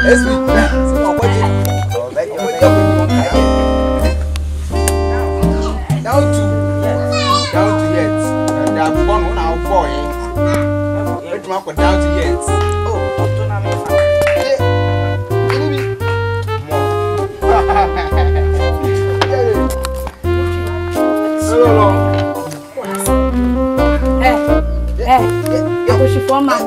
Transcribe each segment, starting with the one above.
SB. Down to yet. And I'm one now boy. Down to yet. Oh, she for man.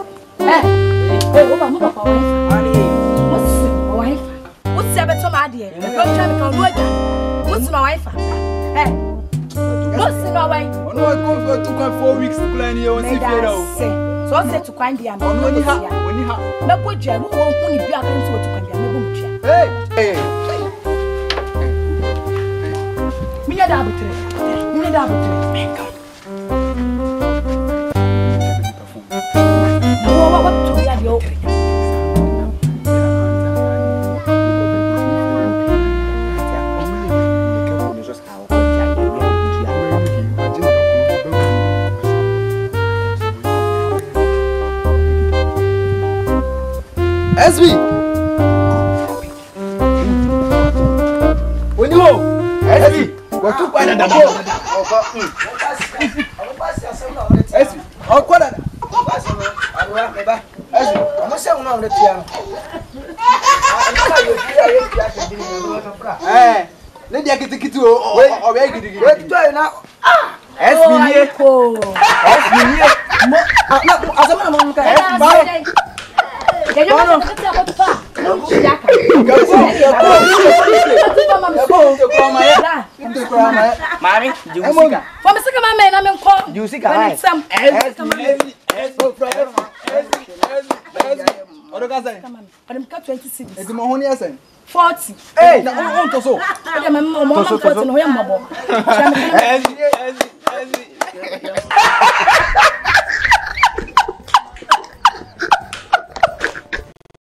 What's the better my dear? Don't try to come with what's my wife? What's in our way? No, I go to 4 weeks to plan your own. So I said to find the amount when you have no good jam won't only be up into to come down. Hey, me a double tree. Me a double tree. What to be at your SB. When you go, SB, what to find the ball? SB, oh, what? I'm saying on the piano. Eh, let me get it to or wait now. SB, Mommy, you for the second man, I'm called you see some I'm 26. It's my own yes 40. Hey, no, so. I'm